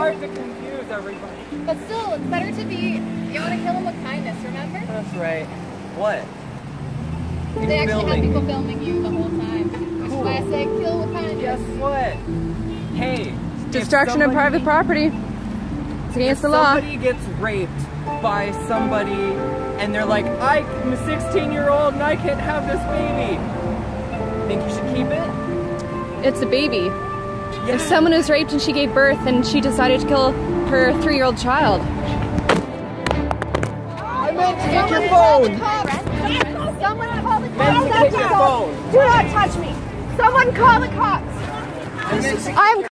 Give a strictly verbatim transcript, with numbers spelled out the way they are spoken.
hard to confuse everybody. But still, it's better to be, you want to kill them with kindness, remember? That's right. What? You're they actually filming. have people filming you the whole time. Which Cool. is why I say kill with kindness. Guess what? Hey. Destruction somebody, of private property. It's against the law. If somebody gets raped by somebody and they're like, I'm a sixteen year old and I can't have this baby. Think you should keep it? It's a baby. Yeah. If someone was raped and she gave birth and she decided to kill her three-year-old child. I meant to get your phone. Someone call the Meant to cops. get your phone. Do not touch me. Someone call the cops. I'm